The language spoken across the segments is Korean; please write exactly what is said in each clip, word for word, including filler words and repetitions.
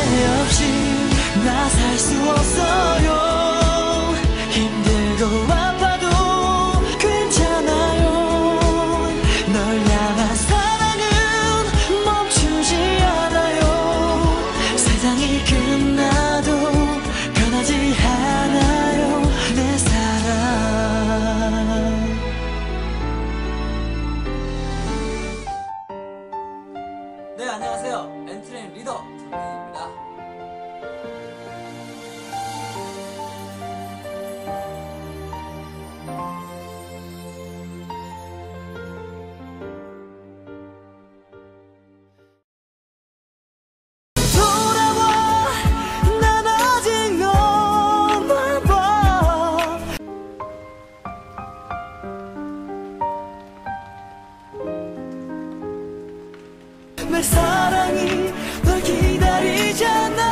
없이 나 살 수 없어요. 힘들고 아파도 괜찮아요. 널 향한 사랑은 멈추지 않아요. 세상이 끝나도 변하지 않아요 내 사랑. 네, 안녕하세요. 엔트레인 리더 정민입니다. 돌아와 난 아직 너만 봐. 내 사랑이 널 기다리잖아.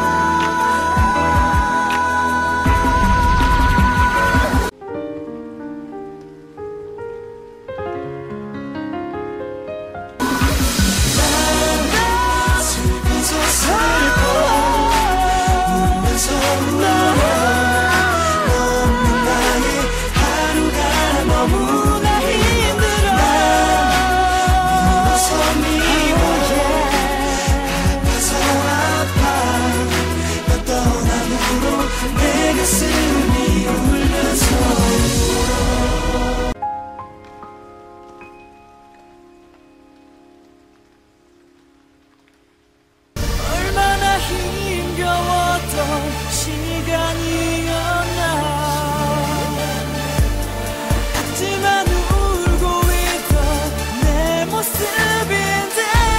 얼마나 힘겨웠던 시간이었나. 하지만 울고 있던 내 모습인데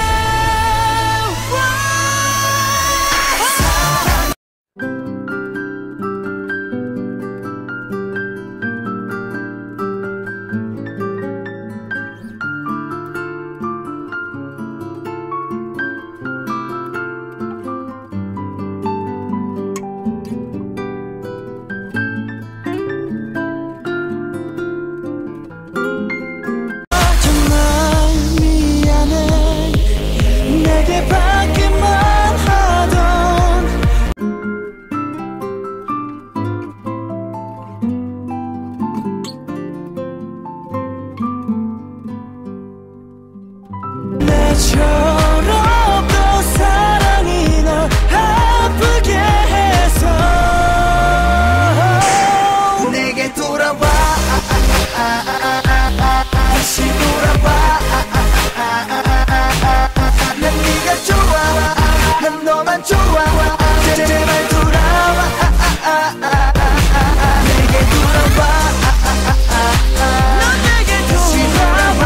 내처럼 또 사랑이 널 아프게 해서 내게 돌아와 다시 돌아와. 난 네가 좋아, 난 너만 좋아. 제발 돌아와 내게 돌아와. 넌 내게 다시 돌아와.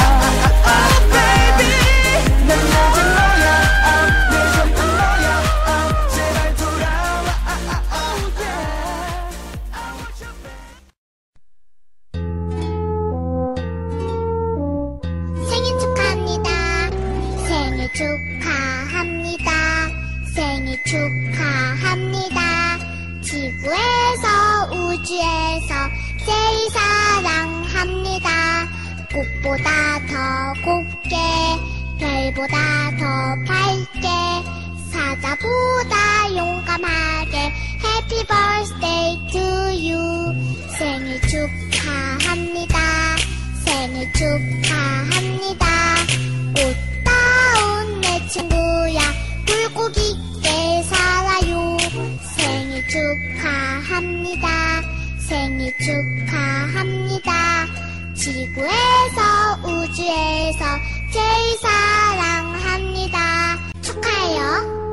생일 축하합니다. 생일 축하합니다. 생일 축하합니다. 지구에서 우주에서 제일 사랑합니다. 꽃보다 더 곱게 별보다 더 밝게 사자보다 용감하게 Happy birthday to you. 생일 축하합니다. 생일 축하합니다. 꽃다운 내 친구야 굴곡 있게 살아요. 생일 축하합니다. 생일 축하합니다. 지구에서 우주에서 제일 사랑합니다. 축하해요.